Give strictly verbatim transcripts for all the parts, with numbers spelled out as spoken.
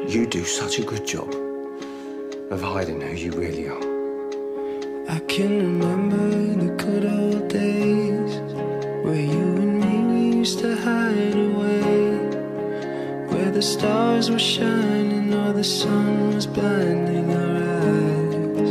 You do such a good job of hiding who you really are. I can remember the good old days where you and me, we used to hide away, where the stars were shining or the sun was blinding our eyes.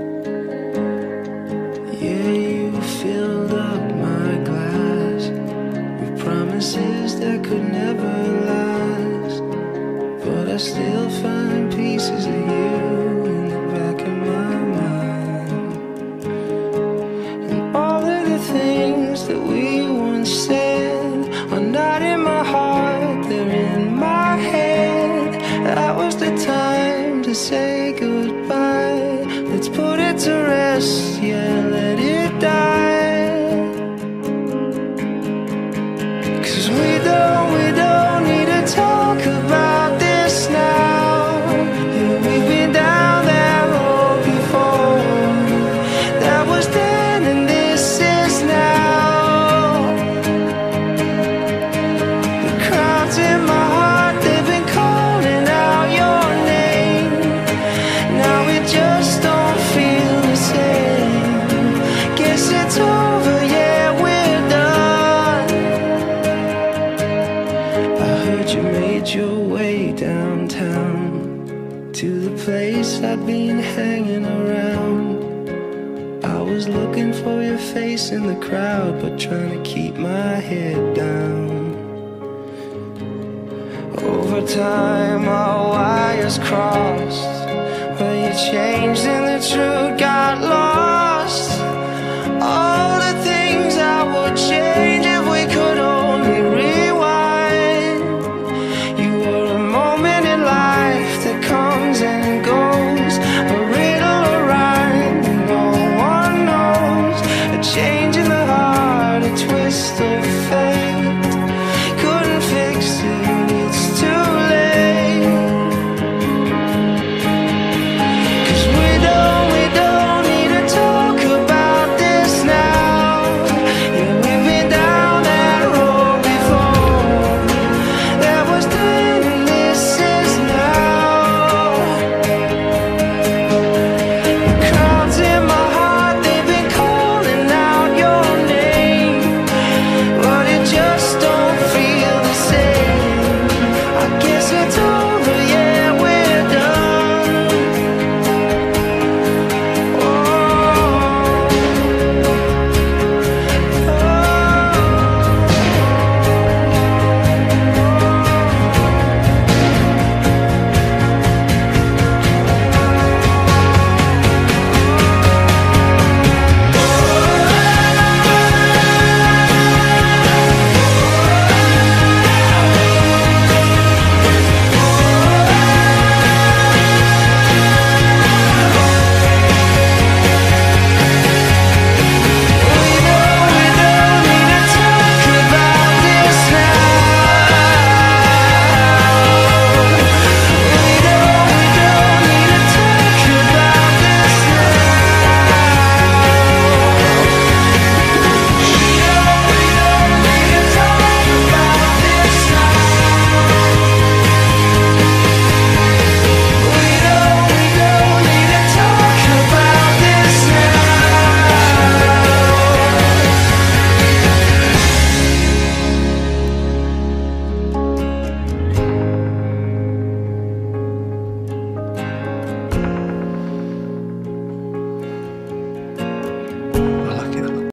Yeah, you filled up my glass with promises that could never last, but I still find pieces of you in the back of my mind. And all of the things that we once said are not in my heart, they're in my head. That was the time to say goodbye. Let's put it to rest, yeah, let it die. 'Cause we don't, we don't need to talk about this now. Yeah, we've been down that road before. That was then and this is now. The crowds in my heart, they've been calling out your name. Now it just don't feel the same. Guess it's over, yeah, we're done. I heard you made your way downtown to the place I'd been hanging around. I was looking for your face in the crowd, but trying to keep my head down. Over time our wires crossed, but you changed and the truth got lost.